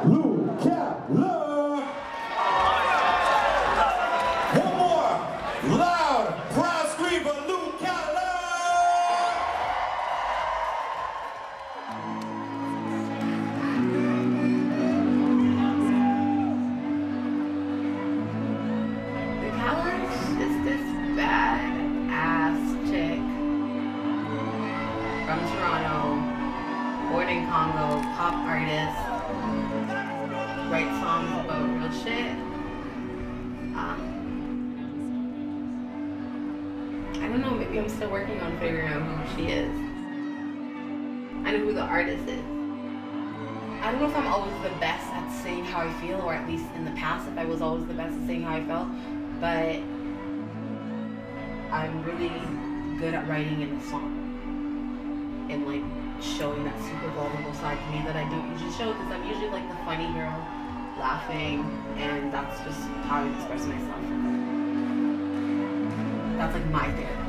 Luke Keller. One more loud, proud scream for Luke Keller. Luke Keller is this bad-ass chick from Toronto, born in Congo, pop artist, write songs about real shit. I don't know, maybe I'm still working on figuring out who she is. I know who the artist is. I don't know if I'm always the best at saying how I feel, or at least in the past if I was always the best at saying how I felt, but I'm really good at writing in a song and like showing that super vulnerable side to me that I don't usually show, because I'm usually like the funny girl laughing, and that's just how I express myself. That's like my therapy.